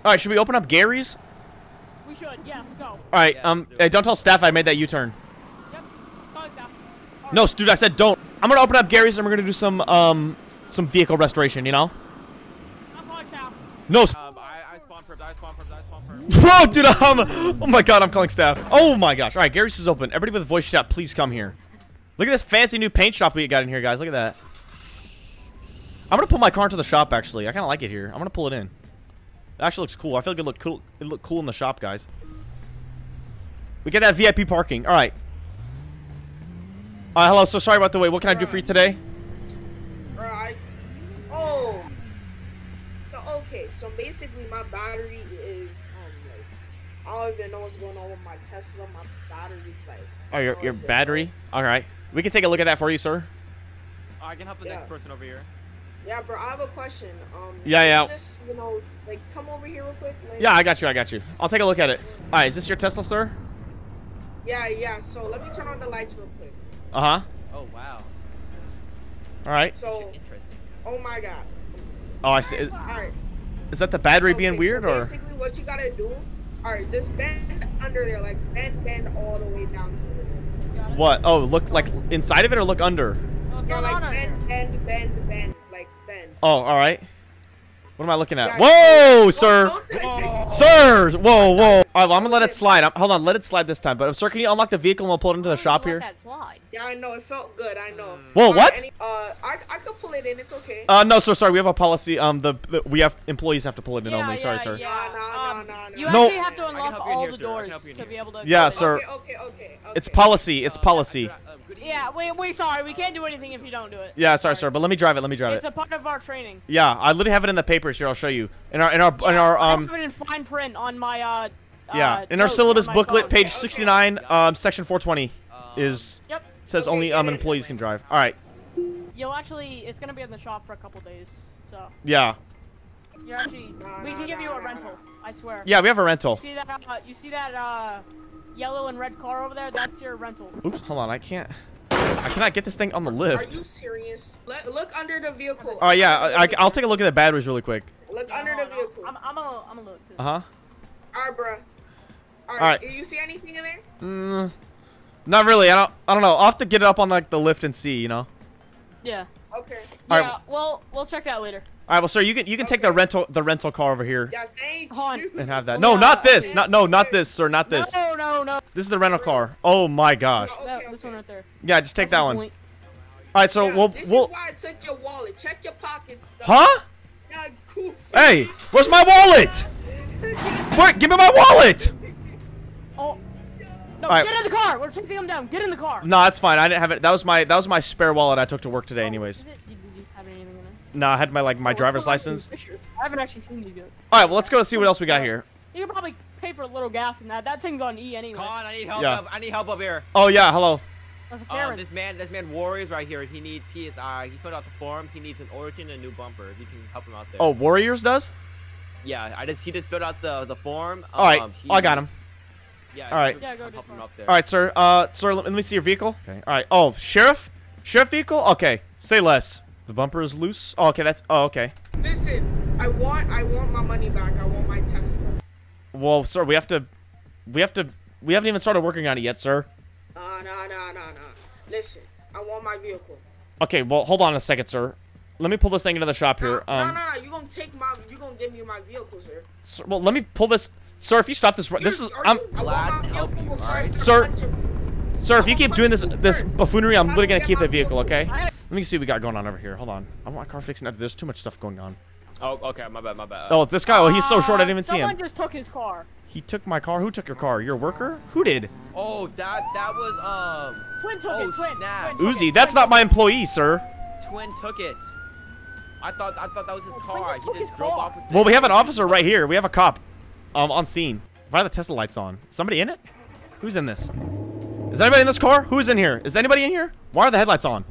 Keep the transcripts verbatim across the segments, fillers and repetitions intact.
All right, should we open up Gary's? We should. Yeah, let's go. All right. Yeah, um, do hey, don't tell staff I made that U-turn. Yep. Go, Staff. All No, right. dude, I said don't. I'm gonna open up Gary's and we're gonna do some um some vehicle restoration. You know? I'm calling Staff. No. Um, I, I spawn perps, I spawn perps, I spawn perps. Whoa, dude, um, oh my god, I'm calling staff. Oh my gosh. All right, Gary's is open. Everybody with a voice chat, please come here. Look at this fancy new paint shop we got in here, guys. Look at that. I'm gonna pull my car into the shop, actually. I kind of like it here. I'm gonna pull it in. It actually looks cool. I feel like it look cool. It look cool in the shop, guys. We get that V I P parking. All right. Uh, hello. So sorry about the wait. What can I do for you today? Right. Oh. So, okay. So basically, my battery is um like I don't even know what's going on with my Tesla. My battery's like. Oh, your your battery. All right. We can take a look at that for you, sir. I can help the Yeah. next person over here. Yeah, bro. I have a question. Um. Yeah, yeah. Just you know, like, come over here real quick. Like, Yeah, I got you. I got you. I'll take a look at it. All right. Is this your Tesla, sir? Yeah, yeah. So let me turn on the lights real quick. Uh huh. Oh, wow. All right. So, Interesting. oh my god. Oh, I see. Is, All right. is that the battery being Okay, weird, so or? basically what you gotta do, all right, just bend under there, like bend, bend all the way down. Got it? What? Oh, look like inside of it or look under? What's Yeah, going like on under bend, here? bend, bend, bend, like bend. Oh, all right. What am I looking at? Yeah, Whoa, don't- sir. don't- Sir. Whoa, whoa. All right, well, I'm gonna let it slide. I'm, hold on, let it slide this time. But um, sir, can you unlock the vehicle and we'll pull it into the shop here? Let that slide. Yeah, I know, it felt good, I know. Whoa, All right, what? any- uh, I, I could pull it in, it's okay. Uh, no, sir. Sorry, we have a policy. Um, the, the we have employees have to pull it in Yeah, only. Sorry, yeah, sir. yeah. No, no, Um, no, no, You no. No. actually have to I can unlock help you in all here, the sir. I can doors help you in to here. be able to. Yeah, go in. sir. Okay, okay, okay, okay. It's policy. It's Uh, policy. uh, uh, good Yeah, evening. we we sorry, we can't do anything if you don't do it. Yeah, sorry, sir. But let me drive it. Let me drive It's it. a part of our training. Yeah, I literally have it in the papers here. I'll show you. In our in our in our I um. have it in fine print on my uh. Yeah, uh, in our notes syllabus on my booklet, phone. page Okay. sixty-nine, um, section four twenty is Yep. says Okay, only yeah, um yeah, employees can drive. All right. You'll actually, it's gonna be in the shop for a couple days, so Yeah. you're actually, Nah, we nah, can give you nah, a nah, rental. I swear. Yeah, we have a rental. See that? Uh, you see that uh, yellow and red car over there? That's your rental. Oops, hold on. I can't. I cannot get this thing on the Are lift. you serious? Let, look under the vehicle. Oh yeah, I, I, I'll take a look at the batteries really quick. Look Yeah, under hold the on, vehicle. I'm, I'm a, I'm a look too. Uh huh. Alright, bro. Alright, Alright. do you see anything in there? Mm, not really. I don't. I don't know. I'll have to get it up on like the lift and see. You know. Yeah. Okay. Yeah. Alright. Well, we'll check that later. All right. Well, sir, you can you can take the Okay. rental the rental car over here Yeah, thank Hold on. you. and have that. Oh, No, yeah, not this. okay. Not no, not this, sir. Not this. No, no, no. This is the rental car. Oh my gosh. Okay, No, okay. this one right there. Yeah, just take That's that the one. point. All right. So Yeah, we'll this we'll. is why I took your wallet. Check your pockets. Huh? Yeah, goofy. Hey, where's my wallet? Wait, give me my wallet. Oh. No, Alright. get in the car. We're chasing him down. Get in the car. No, that's fine. I didn't have it. That was my that was my spare wallet I took to work today, anyways. Is it, did you have anything in there? No, I had my like my Oh, driver's hold on to license. the picture. I haven't actually seen you yet. All right, well let's go see what else we got here. You can probably pay for a little gas in that. That thing's on E anyway. Con, I need help. Yeah. Up. I need help up here. Oh yeah, hello. That's a Um, Karen. this man, this man Warriors right here. He needs, he is, uh, he filled out the form. He needs an origin and a new bumper. If you can help him out there. Oh, Warriors does? Yeah, I just, he just filled out the the form. All right, Um, he- I got him. Yeah. All right. Yeah, go do help him it. up there. All right, sir. Uh, sir, let me see your vehicle. Okay. All right. Oh, sheriff, sheriff vehicle. Okay. Say less. The bumper is loose. Oh, okay. That's. Oh, okay. Listen, I want, I want my money back. I want my Tesla. Well, sir, we have to, we have to, we haven't even started working on it yet, sir. Nah, nah, nah, nah, nah. Listen, I want my vehicle. Okay. Well, hold on a second, sir. Let me pull this thing into the shop here. Nah, Um. nah, nah, nah. You gonna take my, you gonna give me my vehicle, sir. Sir, well, let me pull this. Sir, if you stop this, this is. Are I'm. you- I glad want to my help vehicle you, before I alright? Sir. punch him. Sir, if you keep doing this this buffoonery, I'm literally gonna Get keep my the vehicle. Okay. vehicle. Let me see what we got going on over here. Hold on. I want my car fixing up. There's too much stuff going on. Oh, okay. My bad. My bad. Oh, this guy. Oh, he's so short. I didn't Uh, even see him. Someone just took his car. He took my car. Who took your car? Your worker? Who did? Oh, that that was um. Twin took Oh, it. Twin. snap. Twin took Uzi, it, that's Twin not my took employee, sir. Twin took it. I thought I thought that was his Well, car. Twin just took He his just drove car. off with Well, it. we have an officer right here. We have a cop, um, on scene. Why are the Tesla lights on? Somebody in it? Who's in this? Is anybody in this car? Who's in here? Is anybody in here? Why are the headlights on?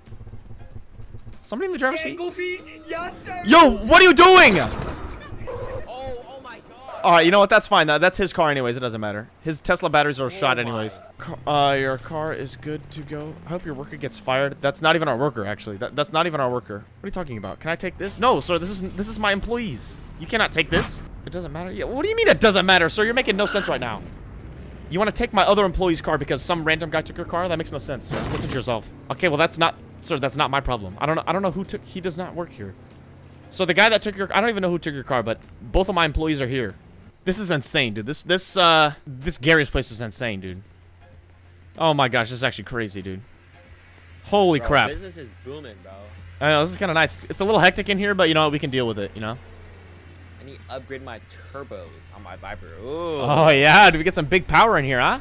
Somebody in the driver's Yeah, seat? Goofy. Yes, sir. Yo, what are you doing? Oh, oh my God. All right, you know what? That's fine. That, that's his car anyways. It doesn't matter. His Tesla batteries are shot my. anyways. Car- Uh, your car is good to go. I hope your worker gets fired. That's not even our worker, actually. That, that's not even our worker. What are you talking about? Can I take this? No, sir. This is this is my employees. You cannot take this. It doesn't matter? Yeah, what do you mean it doesn't matter, sir? You're making no sense right now. You want to take my other employee's car because some random guy took your car? That makes no sense, sir. Listen to yourself. Okay, well, that's not... Sir, that's not my problem. I don't know I don't know who took... He does not work here. So the guy that took your... I don't even know who took your car, but both of my employees are here. This is insane, dude. This, this, uh... This Gary's place is insane, dude. Oh my gosh, this is actually crazy, dude. Holy Bro, crap. Business is booming, bro. I know, this is kind of nice. It's a little hectic in here, but you know what? We can deal with it, you know? I need to upgrade my turbos on my Viper. Ooh. Oh, yeah. Do we get some big power in here, huh?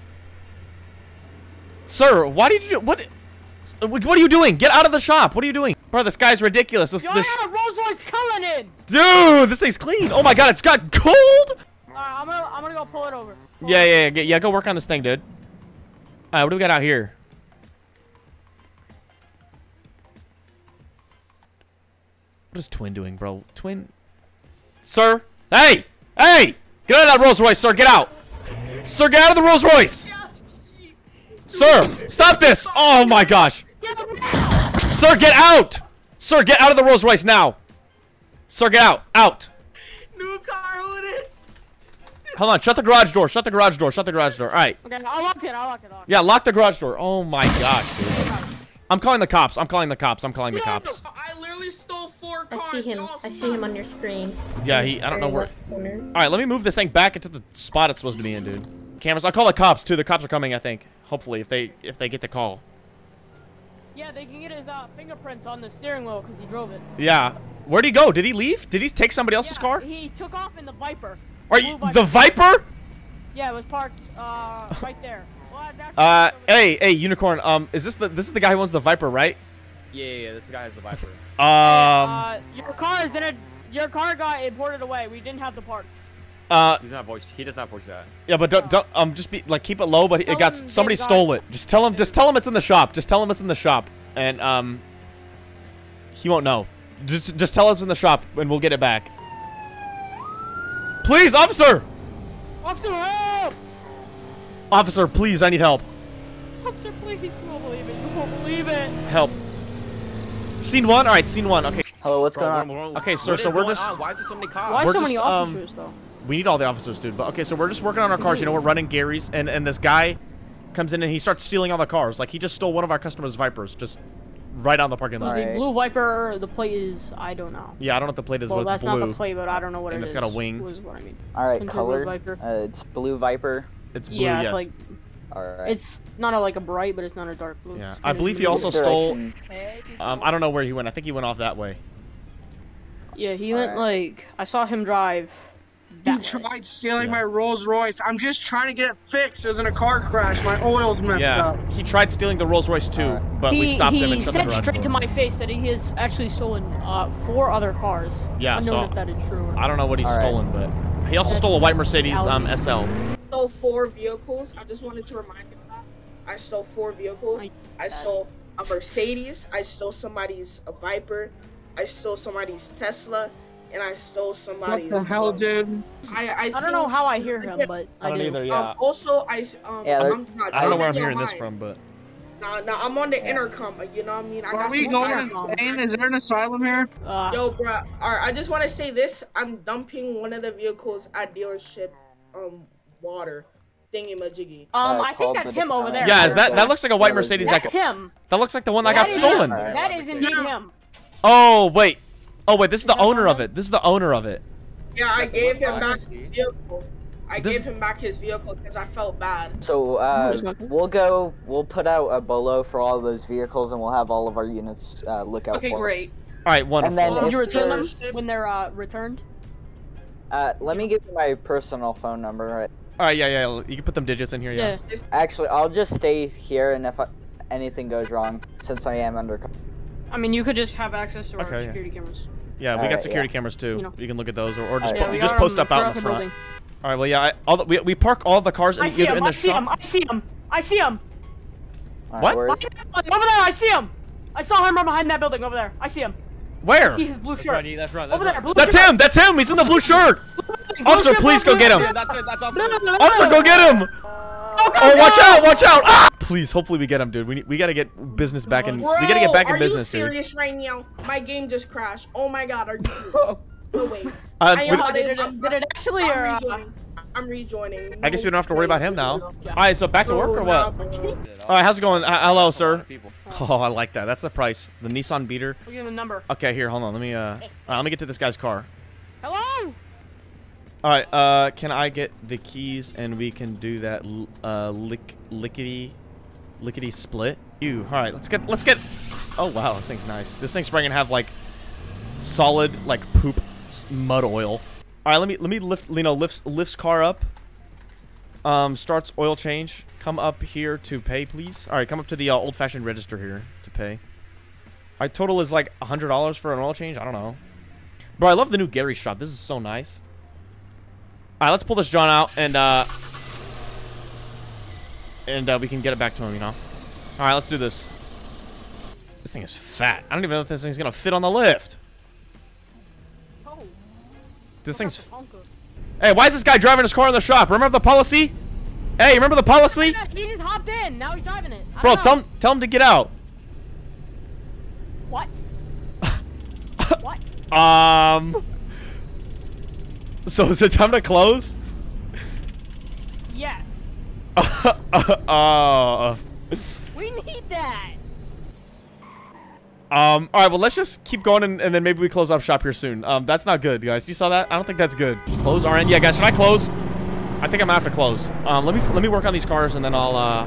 Sir, why did you do... What... What are you doing? Get out of the shop. What are you doing? Bro, this guy's ridiculous. This, Yo, this... I got a Rolls Royce Cullinan! Dude, this thing's clean. Oh my god, it's got gold! Alright, I'm gonna, I'm gonna go pull it over. Pull Yeah, it yeah, yeah, yeah. Go work on this thing, dude. Alright, what do we got out here? What is Twin doing, bro? Twin... Sir? Hey! Hey! Get out of that Rolls Royce, sir. Get out! Sir, get out of the Rolls Royce! Sir, stop this! Oh my gosh! Sir, get out! Sir, get out of the Rolls Royce now! Sir, get out! Out! New car, who it is? Hold on, shut the garage door, shut the garage door, shut the garage door. Alright. Okay, I'll lock it, I'll lock it, I'll lock it. Yeah, lock the garage door. Oh my gosh, dude. I'm calling the cops, I'm calling the cops, I'm calling the cops. I literally stole four cars. I see him. y'all I see him on your screen. Yeah, he, I don't know Very where. left corner. Alright, let me move this thing back into the spot it's supposed to be in, dude. Cameras, I'll call the cops too, the cops are coming, I think. Hopefully, if they, if they get the call. Yeah, they can get his uh, fingerprints on the steering wheel because he drove it. Yeah. Where'd he go? Did he leave? Did he take somebody else's Yeah, car? He took off in the Viper. Are Blue you, Viper. the Viper? Yeah, it was parked uh, right there. Well, it's actually Uh, right over there. hey, hey, Unicorn, um, is this the, this is the guy who owns the Viper, right? Yeah, yeah, yeah, this guy has the Viper. Um, Uh, your car is in a. Your car got imported away. We didn't have the parts. uh, He's not voice. He does not voice that. yeah, but don't, don't, um, just be, like, keep it low, but Tell it got, him somebody they got- stole it. Just tell him, just tell him it's in the shop. Just tell him it's in the shop, and, um, he won't know. Just, just tell him it's in the shop, and we'll get it back. Please, officer! Officer, help! Officer, please, I need help. Officer, please, you won't believe it. You won't believe it. Help. Scene one? Alright, scene one, okay. Hello, what's Bro, going on? bro, bro, Okay, sir, what so is we're going just- on? Why is there so many cops? Why We're so many just, um, officers, though? We need all the officers, dude. But okay, so we're just working on our cars. You know, we're running Gary's, and and this guy comes in and he starts stealing all the cars. Like he just stole one of our customers' Vipers, just right on the parking Was lot. it Alright. blue Viper? The plate is I don't know. Yeah, I don't know what the plate is, Well, but that's it's blue. not the plate, but I don't know what And it it's is. got a wing. Was what I mean. All right, Consider color. Blue Viper. Uh, it's blue Viper. It's blue, Yeah, yes. it's like All right. it's not a, like a bright, but it's not a dark blue. Yeah, It's I kinda believe he blue. also stole. Direction. Um, I don't know where he went. I think he went off that way. Yeah, he went Alright. like I saw him drive. You That way. tried stealing Yeah. my Rolls Royce. I'm just trying to get it fixed. It was in a car crash. My oil's messed Yeah, up. he tried stealing the Rolls Royce too, Alright. but he, we stopped he him and shut the said garage straight to door. my face that he has actually stolen uh, four other cars. Yeah, Unknown so if that is true. Or not. I don't know what he's Alright. stolen, but he also stole a white Mercedes um S L. Stole four vehicles. I just wanted to remind you of that. I stole four vehicles. I stole a Mercedes. I stole somebody's a Viper. I stole somebody's Tesla. And I stole What somebody's. the hell, um, dude? I, I, I don't know think- how I hear him, but I, I don't do. either. Yeah, Um, also, I. s- Um, Yeah, I'm not, I don't know where I'm don't hearing this mind. from, but Nah, nah, I'm on the intercom. You know what I mean? I Are got we some going guys- insane? Is there an asylum here? Uh, Yo, bruh. Alright, I just want to say this. I'm dumping one of the vehicles at dealership, um, water, thingy majiggy. um, Uh, I think called that's the him over there. department. yeah, is that that looks like a white Mercedes? That That's him. that looks like the one that got That is stolen. him. Alright. That is indeed him. Oh wait, oh wait, this is the that owner of him? it. This is the owner of it. Yeah, I That's the gave one him guy I back see. his vehicle. I This- gave him back his vehicle because I felt bad. So uh, Who's talking? we'll go. We'll put out a bolo for all of those vehicles, and we'll have all of our units uh, look out Okay, for. great. All right, wonderful. then Did if you return them there's- when they're uh, returned? Uh, let me give you my personal phone number. Right. All right, yeah, yeah. You can put them digits in here. Yeah. Yeah. Actually, I'll just stay here, and if I, anything goes wrong, since I am undercover. I mean, you could just have access to our Okay, yeah. security cameras. Yeah, we got Alright, security yeah. cameras too. You know. You can look at those, or, or just Alright. po- Yeah, we you just got post 'em up out in throughout the the front. building. All right, well, yeah, I, all the, we we park all the cars in, I see either him. in I the see shop. him. I see him. I see him. All What? Where Over is it? there, I see him. I saw him right behind that building over there. I see him. Where? I see his blue Let's shirt. run, E, let's run. Let's Over there. run. Blue That's shirt. him. That's him. He's in the blue shirt. Blue Officer, shirt, please blue go get shirt. him. Yeah, that's it. That's No, no, officer. no, no, Officer, no. go get him. Oh, go, Oh, go. watch out! Watch out! Ah! Please, hopefully we get him, dude. We need, we gotta get business back in. Bro, We gotta get back in are business, you dude. serious right now? My game just crashed. Oh my god, are you serious? No wait. Uh, I we- am- Oh, did, it, I'm- did it actually I'm or? Uh, rejoining. I'm rejoining. I guess we don't have to worry about him now. Yeah. All right, so back to work or what? All right, how's it going? Uh, hello, sir. Oh, I like that. That's the price. The Nissan Beater. We'll give him a number. Okay, here, hold on. Let me uh, uh let me get to this guy's car. Hello. All right, uh, can I get the keys and we can do that l- uh lick lickety lickety split? You. All right, let's get let's get. Oh wow, this thing's nice. This thing's probably gonna have like solid like poop s- mud oil. All right, let me let me lift. You know, lifts lifts car up. Um, starts oil change. Come up here to pay, please. All right, come up to the uh, old-fashioned register here to pay. My total is like a hundred dollars for an oil change. I don't know, bro. I love the new Gary shop. This is so nice. All right, let's pull this John out and uh, and uh, we can get it back to him. You know. All right, let's do this. This thing is fat. I don't even know if this thing's gonna fit on the lift. Oh. This thing's. Honker. Hey, why is this guy driving his car in the shop? Remember the policy? Hey, remember the policy? He just hopped in. Now he's driving it. I Bro, don't tell know. him, tell him to get out. What? What? Um. So is it time to close? Yes. uh. We need that. Um. All right. Well, let's just keep going, and, and then maybe we close up shop here soon. Um. That's not good, guys. You saw that? I don't think that's good. Close R N. Yeah, guys. Should I close? I think I'm gonna have to close. Um. Let me let me work on these cars, and then I'll uh.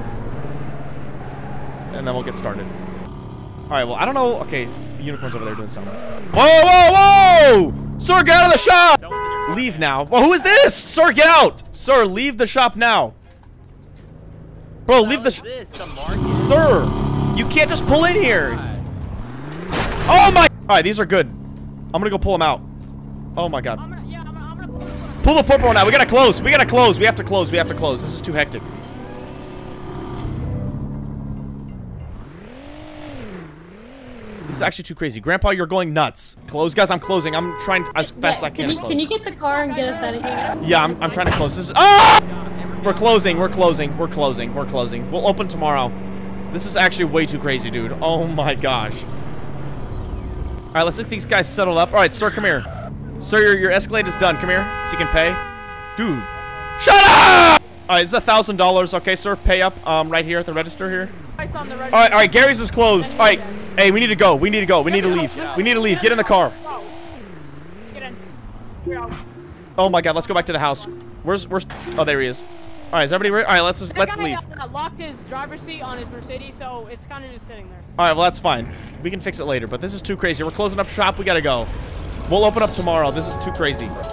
And then we'll get started. All right. Well, I don't know. Okay. The unicorn's over there doing something. Whoa! Whoa! Whoa! Sir, get out of the shop! Leave now. Well, who is this? Sir, get out! Sir, leave the shop now. Bro, leave the sh- This the market. Sir, you can't just pull in here. Oh my! Alright, these are good. I'm gonna go pull them out. Oh my god. I'm gonna, yeah, I'm gonna, I'm gonna pull this one. Pull the purple one out. We gotta close. We gotta close. We have to close. We have to close. This is too hectic. This is actually too crazy. Grandpa, you're going nuts. Close, guys. I'm closing. I'm trying as fast as I can Can to you, close. can you get the car and get us out of here? Yeah, I'm, I'm trying to close. This is- ah! We're closing. We're closing. We're closing. We're closing. We'll open tomorrow. This is actually way too crazy, dude. Oh my gosh. All right, let's get these guys settled up. All right, sir, come here. Sir, your, your Escalade is done. Come here so you can pay. Dude. Shut up! All right, it's a thousand dollars. Okay, sir, pay up um, right here at the register here. Price on the All right, all right, Gary's is closed. All right, hey, we need to go. We need to go. We need to leave. We need to leave. Get in the car. Go. Get in. We're out. Oh my god, let's go back to the house. Where's, where's, oh, there he is. All right, is everybody ready? All right, let's just, That let's guy, leave. Uh, locked his driver's seat on his Mercedes, so it's kind of just sitting there. All right, well, that's fine. We can fix it later, but this is too crazy. We're closing up shop. We gotta go. We'll open up tomorrow. This is too crazy.